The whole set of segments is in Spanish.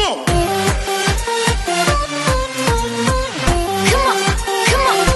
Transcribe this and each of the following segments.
on. Come on, come on.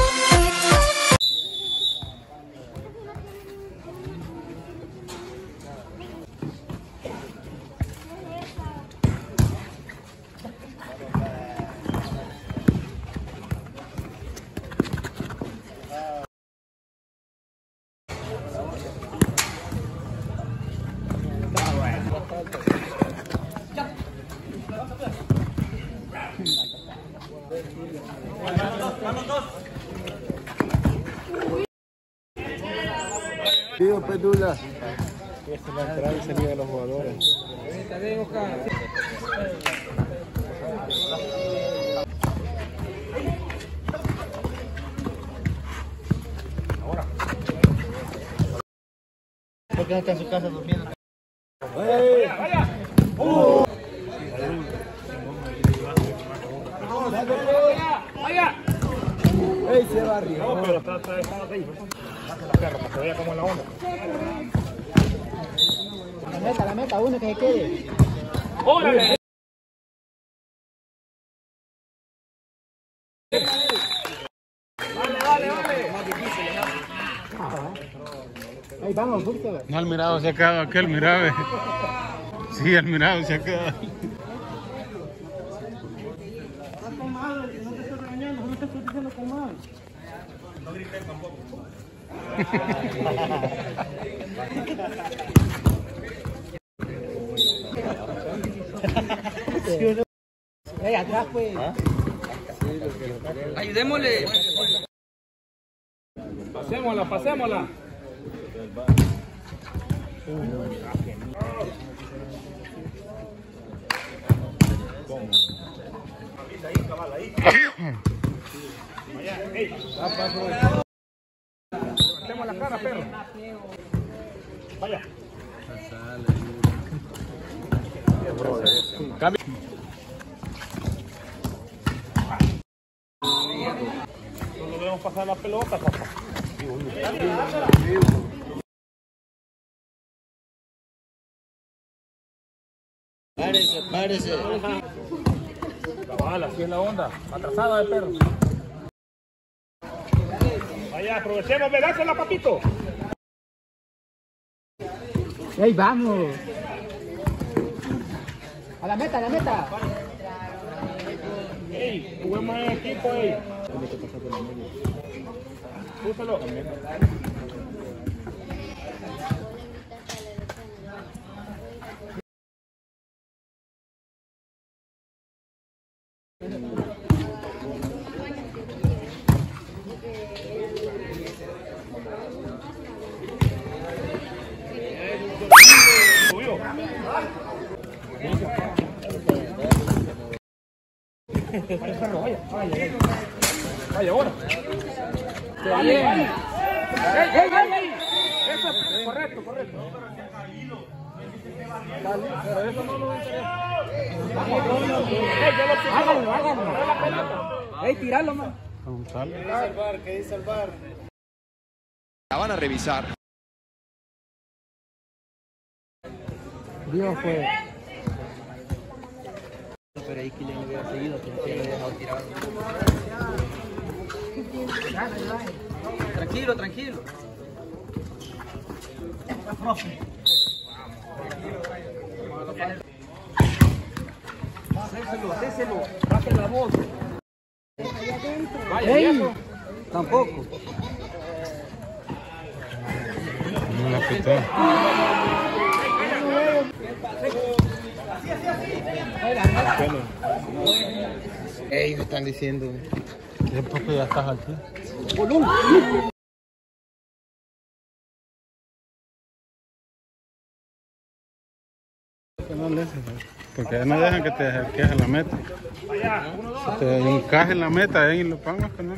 Tío Pedula. Esta es la entrada y salida de los jugadores. ¿Por qué no está en su casa durmiendo? ¡Ey, se va arriba! No, pero está ahí. Baja la perra para que vea cómo es la onda. La meta, uno que se quede. ¡Órale! Vale. Ahí vamos, búsquelo. No, el mirado se ha quedado aquel, mirado. Sí, el mirado se ha quedado. Estás con mal, no te estoy regañando, no te estoy diciendo con mal. No grites tampoco. Ey, atrás pues. Ayudémosle. Pasémosla. Ahí. Allá, ey. Levantemos la cara, perro. Vaya. Cambio. No debemos pasar la pelota, papá. Párese. Cabal, así es la onda. Atrasada de perro. Vaya, aprovechemos, vedásela, papito. Ey, vamos. A la meta. Ey, juguemos en equipo, ey. Úsalo. Subió. Vaya, ahora. Bien. ¡Ey! Eso, correcto. Pero eso no nos interesa. Háganlo. Ey, tirarlo, man. ¿Qué dice el bar? La van a revisar. Dios pues. Pero ahí que le hubiera seguido, pero que le había dejado tirado. Tranquilo. Déselo. Bájale la voz. Vaya, eso. Tampoco. No la pitó. Ellos están diciendo. ¿Qué poco ya estás aquí? No le dejes, porque no dejan que te quejes en la meta. Vaya, 1, 2. Si te encaje en la meta ahí lo pongas, que no.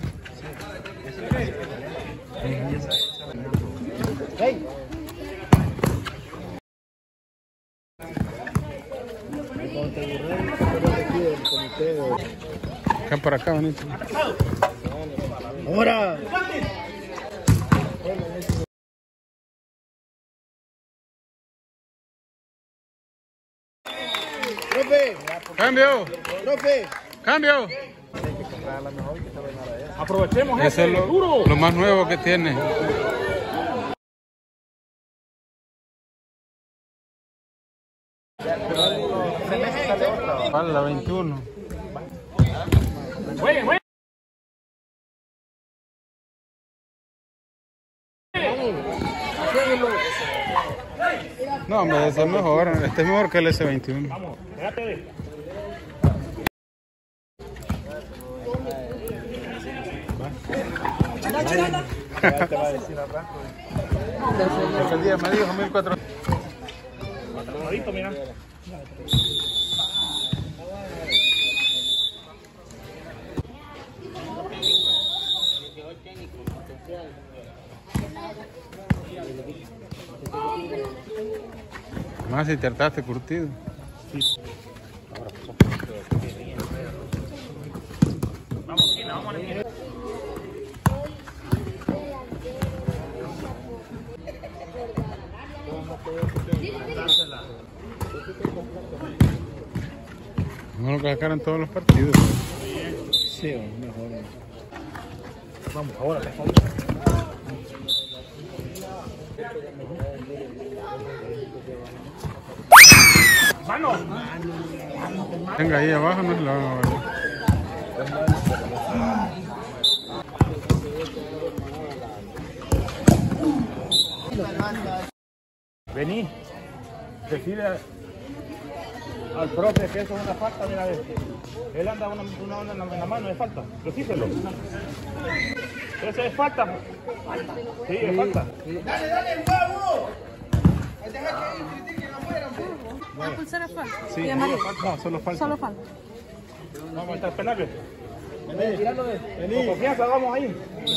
Ey. Acá para acá, bonito. ¡Ahora! Profe, Cambio. profe. Cambio. Aprovechemos Eso es duro. lo más nuevo que tiene. Vale, la 21. Jueguen, jueguen. No, hombre, ese es mejor. Este es mejor que el S21. Vamos, pégate. El día me dijo 1400. Ahorita, mira. Más si te hartaste curtido. Vamos, esquina, vamos a la esquina. No lo sacaron todos los partidos. Sí, mejor. Vamos, ahora, por favor. ¡Mano! Venga, ahí abajo no se lo van a ver. Vení. Decide al profe que eso es una falta, mira, él anda una onda en la mano, es falta. Decíselo. Eso es falta. Sí, es falta. La pulsera falta. Sí, Y amarillo. no, solo falta. Solo falta. Vamos a estar penales. Con confianza, vamos ahí.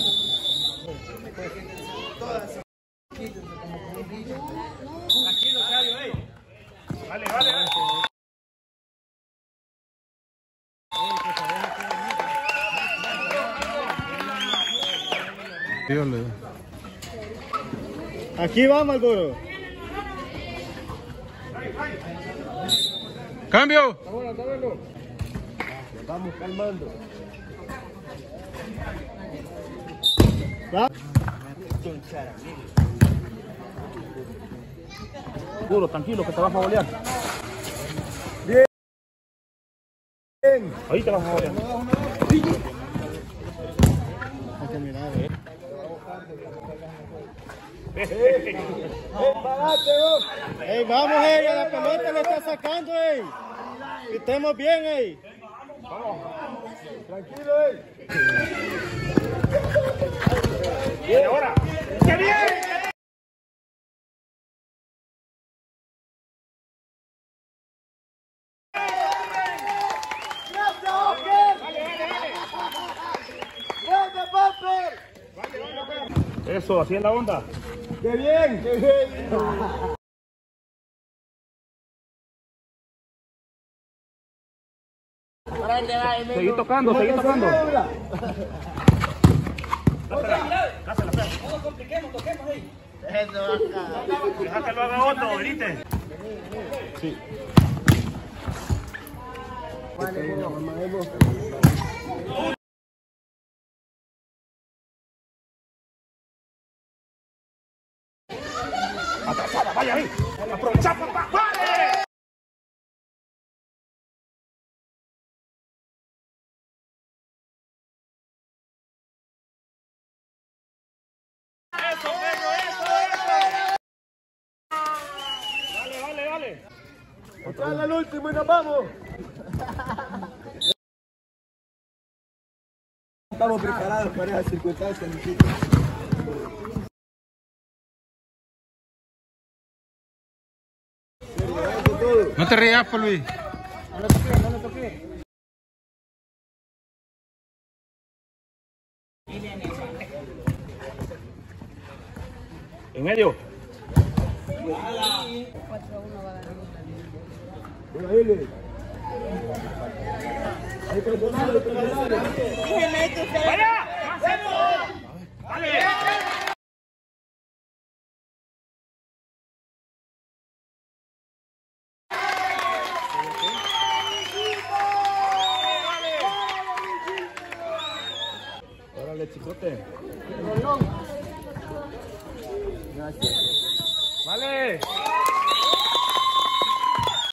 Tranquilo, Cayo, Vale, vale, vale. Dios le da. Aquí va, Malboro. ¡Cambio! Vamos calmando. Duro, tranquilo, que te vas a bolear. Bien. Ahí te vas a bolear. Hay que mirar, ¡Ey, vamos, ey! ¡A la pelota le está sacando, ey! ¡Que estemos bien, ey! ¡Tranquilo, ey! ¡Y ahora! ¡Qué bien! Eso, así es la onda. ¡Qué bien! ¡Qué bien! Seguí tocando, seguí tocando. No compliquemos, toquemos ahí. Deja que lo haga otro, grite. Sí. Atrasada, vaya ahí. Aprovecha, papá. ¡Vale! Eso, Pedro, eso. Dale, dale, dale. ¡Entrale al último y nos vamos! Estamos preparados para esas circunstancias, muchachos. No te rías, por Luis. No le toqué. En medio. 4-1 va a ganar. Bueno, dile. Hay personal, hay personal. ¡Vaya! ¡Marcelo! ¡Dale! chicote. Rolón. Gracias. Vale.